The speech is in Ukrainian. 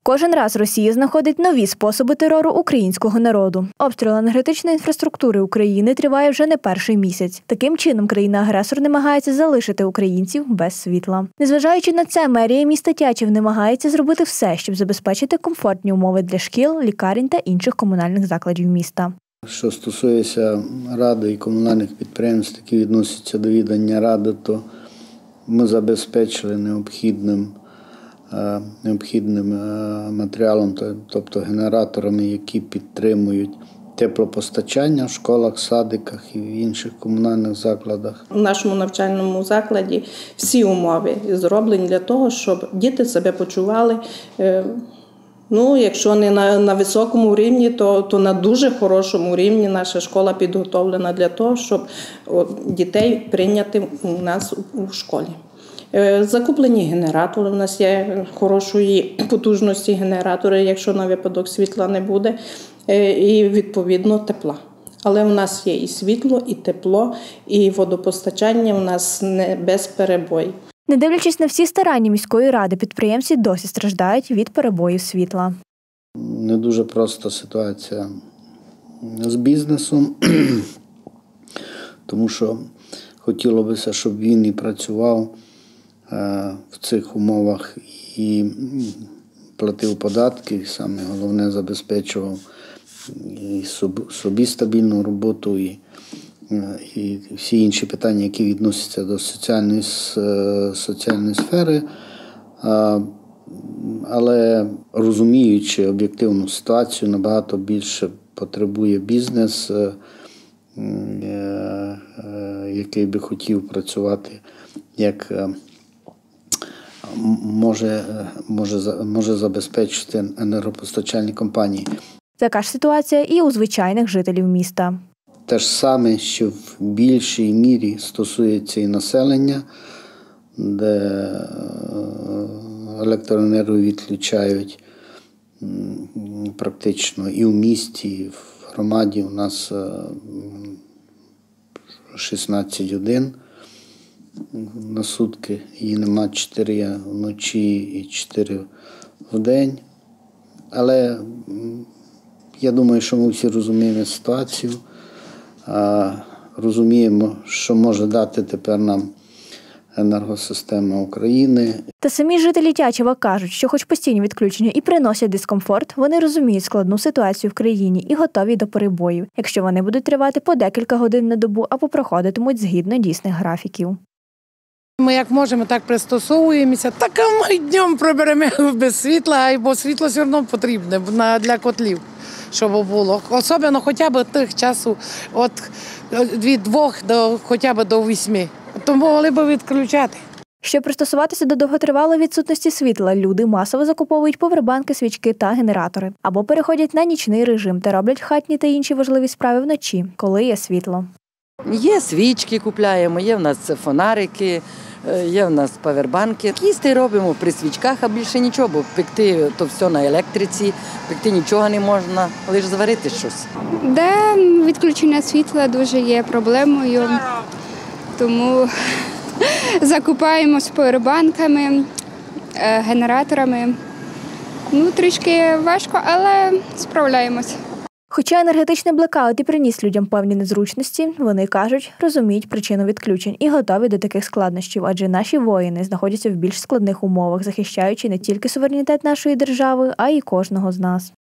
Кожен раз Росія знаходить нові способи терору українського народу. Обстріл енергетичної інфраструктури України триває вже не перший місяць. Таким чином, країна-агресор намагається залишити українців без світла. Незважаючи на це, мерія міста Тячів намагається зробити все, щоб забезпечити комфортні умови для шкіл, лікарень та інших комунальних закладів міста. Що стосується ради і комунальних підприємств, які відносяться до відання ради, то ми забезпечили необхідним матеріалом, тобто генераторами, які підтримують теплопостачання в школах, садиках і в інших комунальних закладах. У нашому навчальному закладі всі умови зроблені для того, щоб діти себе почували, якщо не на високому рівні, то на дуже хорошому рівні. Наша школа підготовлена для того, щоб дітей прийняти у нас у школі. Закуплені генератори, у нас є хорошої потужності генератори, якщо на випадок світла не буде, і відповідно тепла. Але у нас є і світло, і тепло, і водопостачання у нас не без перебоїв. Не дивлячись на всі старання міської ради, підприємці досі страждають від перебоїв світла. Не дуже проста ситуація з бізнесом, тому що хотілося б, щоб він і працював в цих умовах і платив податки, і саме головне забезпечував і собі стабільну роботу, і всі інші питання, які відносяться до соціальної сфери. Але розуміючи об'єктивну ситуацію, набагато більше потребує бізнес, який би хотів працювати як може забезпечити енергопостачальні компанії. Така ж ситуація і у звичайних жителів міста. Те ж саме, що в більшій мірі стосується і населення, де електроенергію відключають практично і в місті, і в громаді. У нас 16 годин на сутки, її нема 4 вночі і 4 в день. Але я думаю, що ми всі розуміємо ситуацію, розуміємо, що може дати тепер нам енергосистема України. Та самі жителі Тячева кажуть, що хоч постійні відключення і приносять дискомфорт, вони розуміють складну ситуацію в країні і готові до перебоїв, якщо вони будуть тривати по декілька годин на добу або проходитимуть згідно дійсних графіків. Ми як можемо, так пристосовуємося, так ми днем приберемо без світла, бо світло все одно потрібне для котлів, щоб було. Особливо хоча б тих часу від 2 до хоча б до 8. Тому могли б відключати. Щоб пристосуватися до довготривалої відсутності світла, люди масово закуповують повербанки, свічки та генератори. Або переходять на нічний режим та роблять хатні та інші важливі справи вночі, коли є світло. Є свічки купляємо, є в нас фонарики, є в нас павербанки. Їсти робимо при свічках, а більше нічого, бо пекти то все на електриці, пекти нічого не можна, лише зварити щось. Де відключення світла дуже є проблемою, тому закупаємо з павербанками, генераторами. Трішки важко, але справляємось. Хоча енергетичний блекаут і приніс людям певні незручності, вони кажуть, розуміють причину відключень і готові до таких складнощів, адже наші воїни знаходяться в більш складних умовах, захищаючи не тільки суверенітет нашої держави, а й кожного з нас.